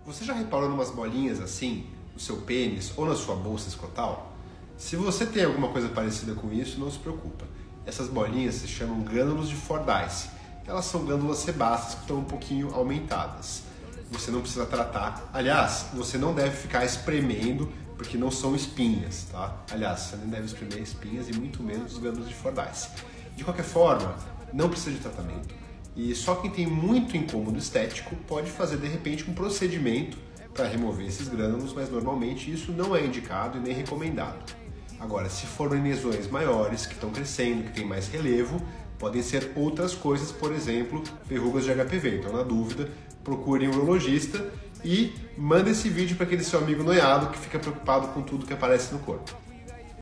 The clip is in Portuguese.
Você já reparou em umas bolinhas assim, no seu pênis ou na sua bolsa escrotal? Se você tem alguma coisa parecida com isso, não se preocupa. Essas bolinhas se chamam glândulos de Fordyce. Elas são glândulas sebáceas que estão um pouquinho aumentadas. Você não precisa tratar. Aliás, você não deve ficar espremendo, porque não são espinhas, tá? Aliás, você não deve espremer espinhas e muito menos os glândulos de Fordyce. De qualquer forma, não precisa de tratamento. E só quem tem muito incômodo estético pode fazer, de repente, um procedimento para remover esses grânulos, mas normalmente isso não é indicado e nem recomendado. Agora, se forem lesões maiores, que estão crescendo, que tem mais relevo, podem ser outras coisas, por exemplo, verrugas de HPV. Então, na dúvida, procure um urologista e manda esse vídeo para aquele seu amigo noiado que fica preocupado com tudo que aparece no corpo.